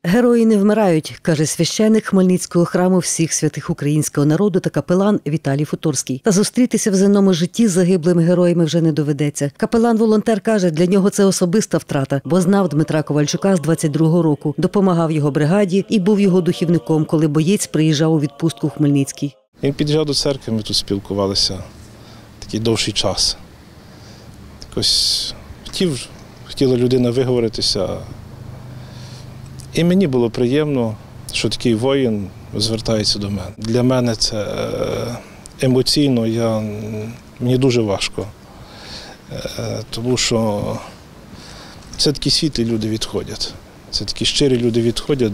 Герої не вмирають, каже священик Хмельницького храму всіх святих українського народу та капелан Віталій Футорський. Та зустрітися в земному житті з загиблими героями вже не доведеться. Капелан-волонтер каже, для нього це особиста втрата, бо знав Дмитра Ковальчука з 22-го року, допомагав його бригаді і був його духівником, коли боєць приїжджав у відпустку в Хмельницький. Він під'їжджав до церкви, ми тут спілкувалися такий довший час. Якось хотіла людина виговоритися. І мені було приємно, що такий воїн звертається до мене. Для мене це емоційно, мені дуже важко. Тому що це такі світлі люди відходять. Це такі щирі люди відходять,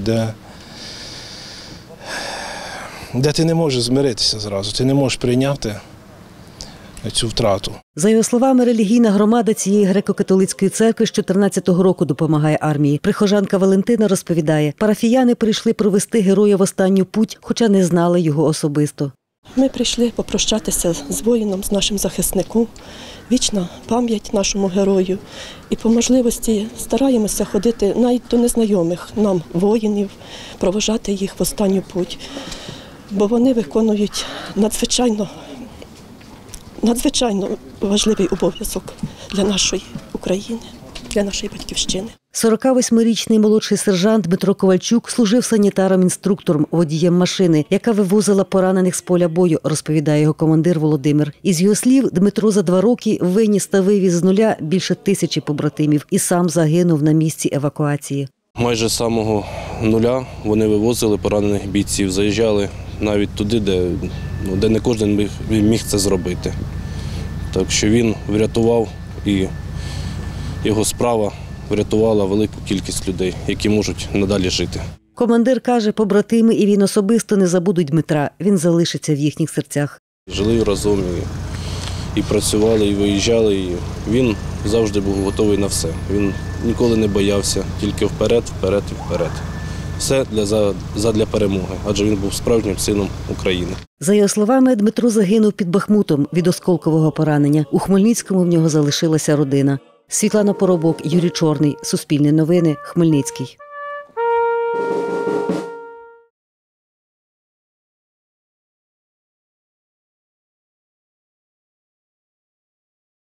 де ти не можеш змиритися зразу, ти не можеш прийняти цю втрату. За його словами, релігійна громада цієї греко-католицької церкви з 14-го року допомагає армії. Прихожанка Валентина розповідає, парафіяни прийшли провести героя в останню путь, хоча не знали його особисто. Ми прийшли попрощатися з воїном, з нашим захисником. Вічна пам'ять нашому герою. І по можливості стараємося ходити навіть до незнайомих нам воїнів, провожати їх в останню путь. Бо вони виконують надзвичайно важливий обов'язок для нашої України, для нашої батьківщини. 48-річний молодший сержант Дмитро Ковальчук служив санітаром-інструктором, водієм машини, яка вивозила поранених з поля бою, розповідає його командир Володимир. Із його слів, Дмитро за 2 роки виніс та вивіз з нуля більше 1000 побратимів і сам загинув на місці евакуації. Майже з самого нуля вони вивозили поранених бійців, заїжджали навіть туди, де не кожен міг це зробити. Так що він врятував, і його справа врятувала велику кількість людей, які можуть надалі жити. Командир каже, побратими і він особисто не забудуть Дмитра, він залишиться в їхніх серцях. Жили разом і працювали, і виїжджали, і він завжди був готовий на все. Він ніколи не боявся, тільки вперед, вперед і вперед. Все задля перемоги, адже він був справжнім сином України. За його словами, Дмитро загинув під Бахмутом від осколкового поранення. У Хмельницькому в нього залишилася родина. Світлана Поробок, Юрій Чорний, Суспільне новини, Хмельницький.